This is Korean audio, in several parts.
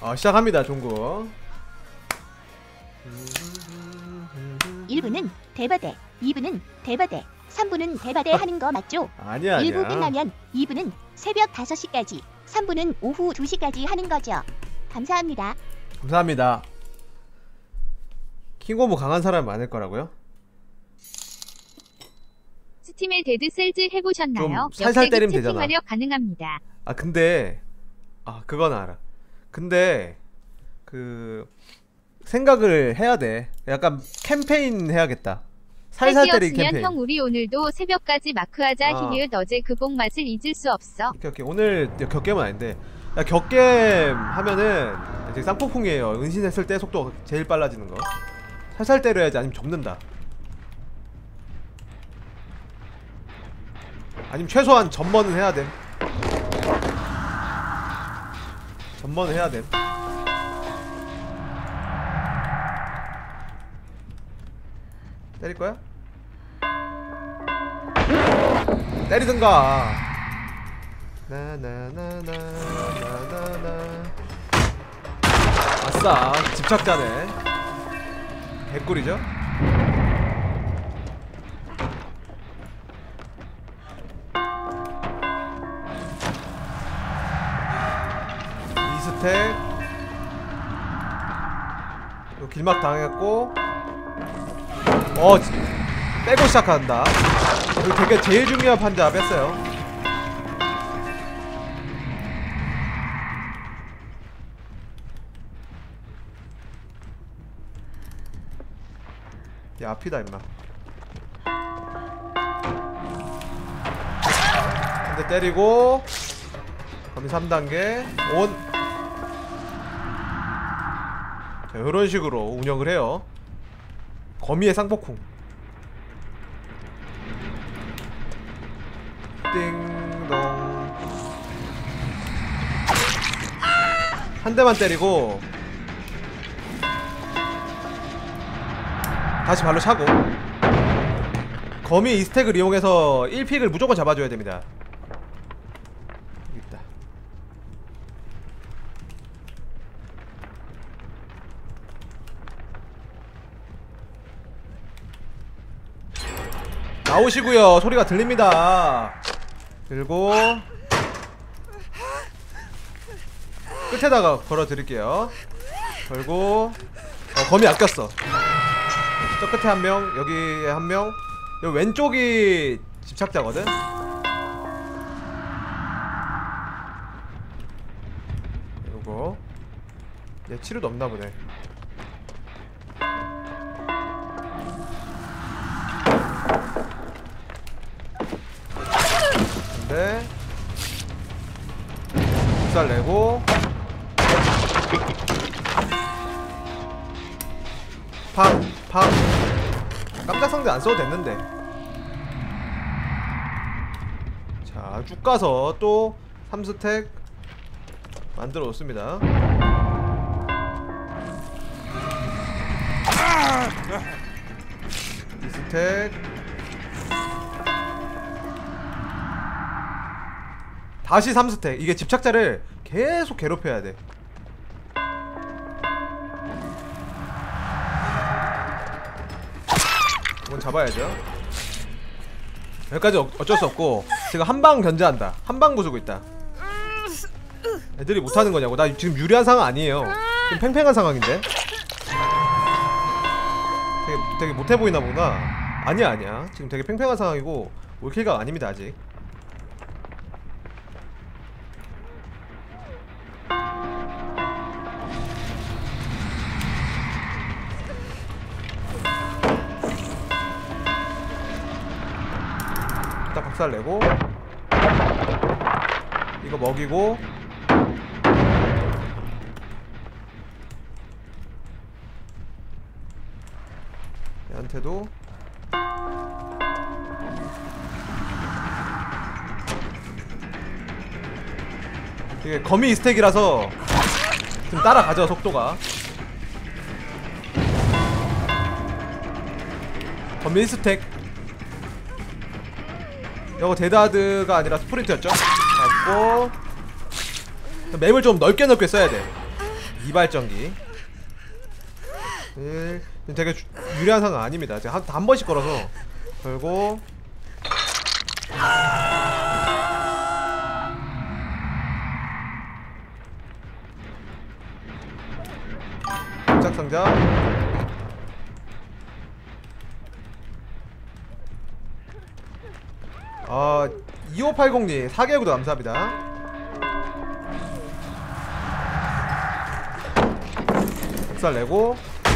시작합니다. 종구. 1부는 대바대, 2부는 대바대, 3부는 대바대 하는 거 맞죠? 아니야. 1부 끝나면 2부는 새벽 5시까지, 3부는 오후 2시까지 하는 거죠. 감사합니다. 감사합니다. 킹오브 강한 사람 많을 거라고요? 스팀의 데드셀즈 해보셨나요? 좀 살살 때리면 채팅 되잖아. 활력 가능합니다. 근데 그건 알아. 근데 생각을 해야 돼. 약간 캠페인 해야겠다. 살살 때리기 캠페인. 형 우리 오늘도 새벽까지 마크하자. 히히읗 어제 그 복 맛을 잊을 수 없어. 오케이. 오늘 격겜은 아닌데 격겜 하면은 이제 쌍폭풍이에요. 은신했을 때 속도가 제일 빨라지는 거. 살살 때려야지. 아니면 접는다. 아니면 최소한 전번은 해야 돼. 전번은 해야 돼. 때릴 거야? 때리든가. 나나나나나나나. 아싸, 집착자네. 개꿀이죠? 이스택. 길막 당했고. 빼고 시작한다. 그리고 되게 제일 중요한 판자 뺐어요. 야, 앞이다 임마. 한 대 때리고 거미 3단계 온. 자, 요런 식으로 운영을 해요. 거미의 쌍폭쿵. 띵동. 한 대만 때리고 다시 발로 차고. 거미 2스택을 이용해서 1픽을 무조건 잡아줘야 됩니다. 여기 있다. 나오시구요. 소리가 들립니다. 들고 끝에다가 걸어드릴게요. 걸고 거미 아꼈어. 저 끝에 한 명, 여기에 한 명. 여기 왼쪽이 집착자거든? 요거 얘 치료도 없나보네. 근데 살 내고 팡! 깜짝 상대 안 써도 됐는데. 자, 쭉 가서 또 3스택 만들어 놓습니다. 이 스택 다시 3스택. 이게 집착자를 계속 괴롭혀야 돼. 이건 잡아야죠. 여기까지 어쩔 수 없고 지금 한방 견제한다. 한방 부수고 있다. 애들이 못하는 거냐고. 나 지금 유리한 상황 아니에요. 지금 팽팽한 상황인데. 되게 못해 보이나 보구나. 아니야. 지금 되게 팽팽한 상황이고 올킬각 아닙니다 아직. 딱 박살 내고 이거 먹이고 얘한테도 이게 거미 스택이라서 좀 따라가죠 속도가. 거미 스택. 이거 데드하드가 아니라 스프린트였죠? 잡고 맵을 좀 넓게 써야 돼. 2발전기. 되게 유리한 상황 아닙니다. 제가 한 번씩 걸어서 걸고 깜짝상자. 2580님 4개월 구독 감사합니다. 살 내고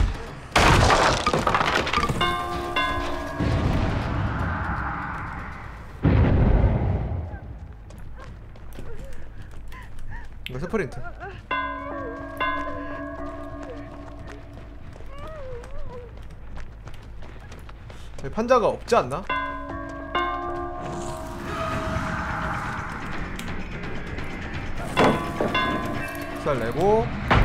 이거 스프린트. 여기 판자가 없지 않나? 살 내고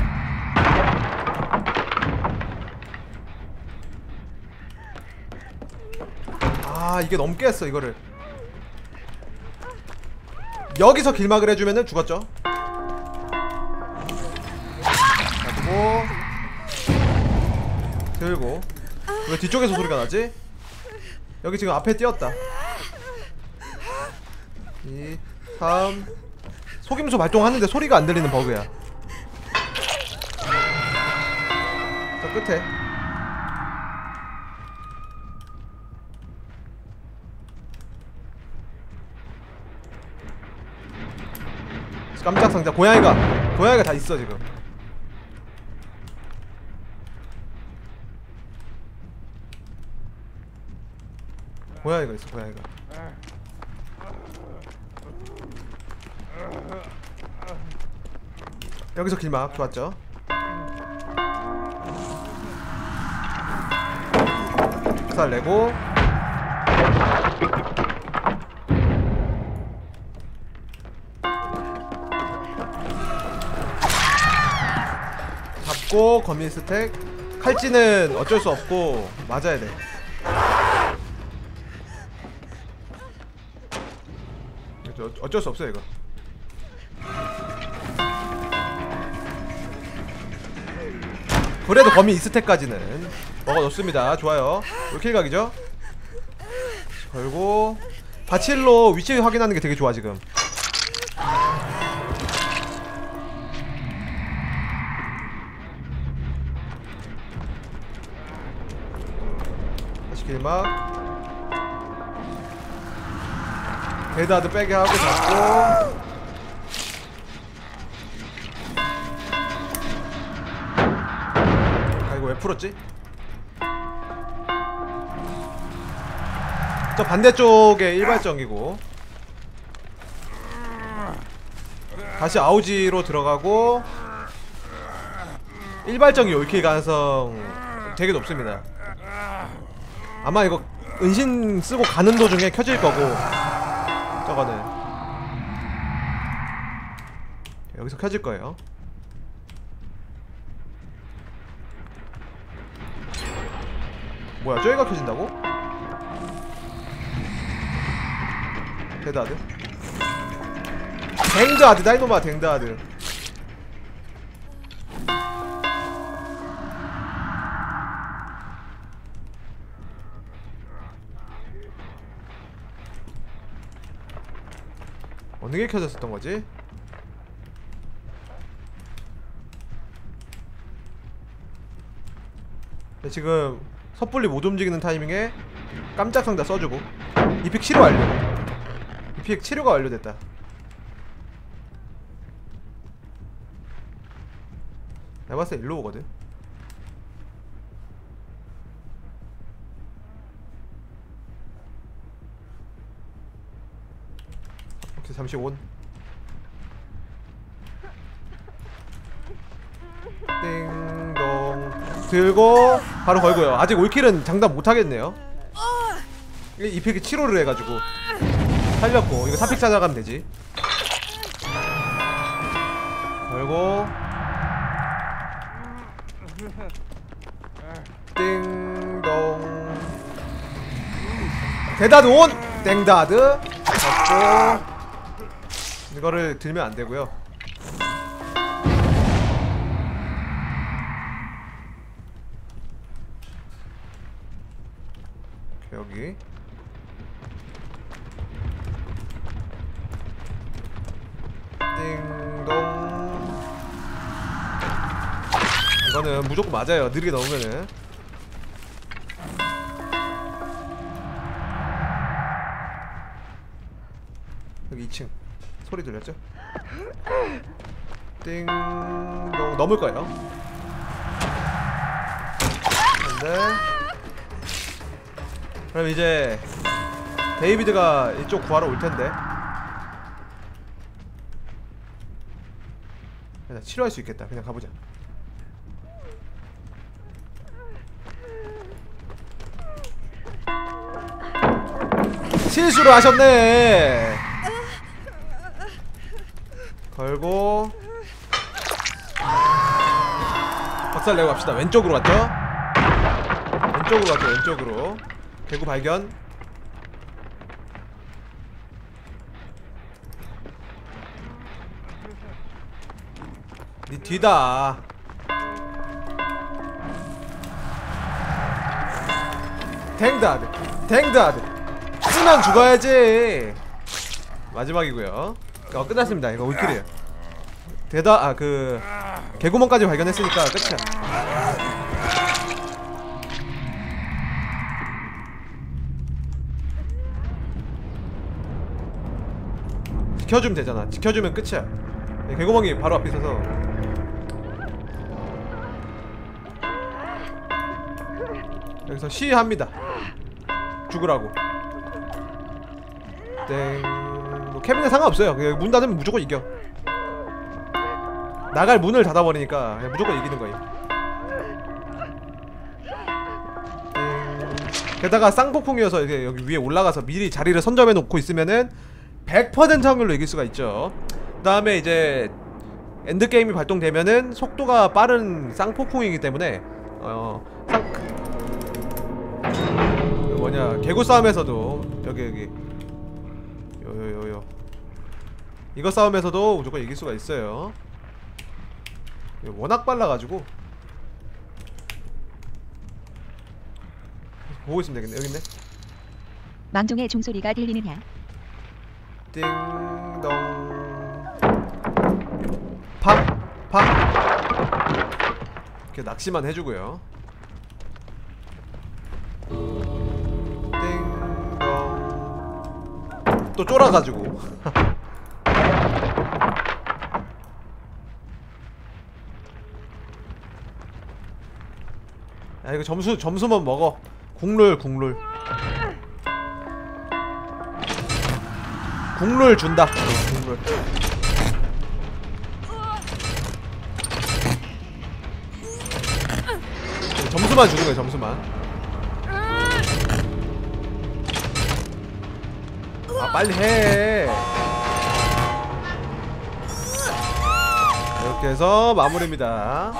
이게 너무 깼어. 이거를 여기서 길막을 해주면은 죽었죠. 가지고 들고. 왜 뒤쪽에서 소리가 나지? 여기 지금 앞에 띄었다. 2, 3. 속임수 발동하는데 소리가 안 들리는 버그야. 저 끝에 깜짝 상자. 고양이가 다 있어 지금. 고양이가 있어. 고양이가. 여기서 길막 좋았죠. 살 내고 잡고 거미 스택. 칼찌는 어쩔 수 없고 맞아야 돼. 어쩔 수 없어요 이거. 그래도 거미 2스택까지는 먹어놓습니다. 좋아요. 킬각이죠. 걸고 바칠로 위치 확인하는 게 되게 좋아 지금. 다시 길막. 데드하드 빼게 하고 잡고. 이거 왜 풀었지? 저 반대쪽에 일발전기고 다시 아우지로 들어가고. 일발전기 올킬 가능성 되게 높습니다. 아마 이거 은신 쓰고 가는 도중에 켜질 거고. 저거는 여기서 켜질 거예요. 뭐야, 저기가 켜진다고? 데드하드 댕드하드 다이노마 댕드하드. 어느 게 켜졌었던 거지? 지금 섣불리 못 움직이는 타이밍에 깜짝 상자 써주고. 이픽 치료 완료. 이픽 치료가 완료됐다. 내가 봤을 때 일로 오거든. 오케이, 잠시 온. 띵동 들고 바로 걸고요. 아직 올킬은 장담 못하겠네요. 이 픽이 7호를 해가지고 살렸고. 이거 4픽 찾아가면 되지. 걸고 띵동 데드하드 온! 땡다드 잡고. 이거를 들면 안되고요. 여기. 띵동. 이거는 무조건 맞아요. 느리게 넣으면은. 여기 2층 소리 들렸죠? 띵동. 넘을 거예요. 근데 그럼 이제 데이비드가 이쪽 구하러 올 텐데. 그냥 치료할 수 있겠다. 그냥 가보자. 실수를 하셨네. 걸고 박살 내고 갑시다. 왼쪽으로 갔죠? 왼쪽으로 갔죠. 왼쪽으로. 개구 발견. 니 뒤다. 댕다드 댕다드 쓰면 죽어야지. 마지막이고요. 끝났습니다. 이거 올킬이에요. 그 개구멍까지 발견했으니까 끝이야. 지켜주면 되잖아. 지켜주면 끝이야. 개구멍이 바로 앞에 있어서. 여기서 시합니다. 죽으라고. 땡. 뭐 케빈은 상관없어요. 그냥 문 닫으면 무조건 이겨. 나갈 문을 닫아버리니까 그냥 무조건 이기는 거예요. 게다가 쌍폭풍이어서 이렇게 여기 위에 올라가서 미리 자리를 선점해 놓고 있으면은 100% 확률로 이길 수가 있죠. 그 다음에 이제 엔드게임이 발동되면은 속도가 빠른 쌍폭풍이기 때문에 뭐냐 개구 싸움에서도 여기 요요요요 이거 싸움에서도 무조건 이길 수가 있어요. 워낙 빨라가지고 보고 있으면 되겠네. 여기 있네. 망종의 종소리가 들리느냐? 띵동 팝팝 이렇게 낚시만 해주고요. 띵동 또 쫄아가지고 야 이거 점수만 먹어. 국룰 국룰 준다. 국룰. 점수만 주는 거야. 점수만. 아 빨리 해. 이렇게 해서 마무리입니다.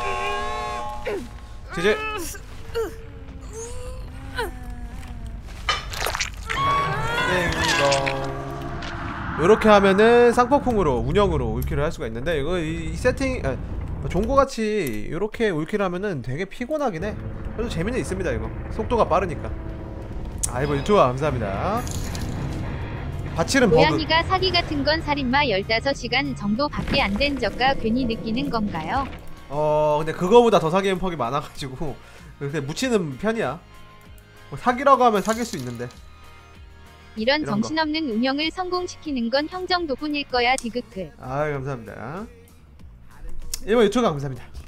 이제 요렇게 하면은 쌍폭풍으로 운영으로 올킬을 할 수가 있는데 이거 이 세팅 종고같이 요렇게 올킬 하면은 되게 피곤하긴 해. 그래도 재미는 있습니다. 이거 속도가 빠르니까. 아이고 유튜브 감사합니다. 바치는 버그. 고양이가 사기 같은 건 살인마 15시간 정도 밖에 안 된 적가 괜히 느끼는 건가요? 근데 그거보다 더 사기는 퍽이 많아가지고 그렇게 묻히는 편이야. 뭐 사기라고 하면 사귈 수 있는데 이런 정신없는 운영을 성공시키는 건 형 정도뿐일 거야 디귿글. 아 감사합니다. 1번 유튜브 감사합니다.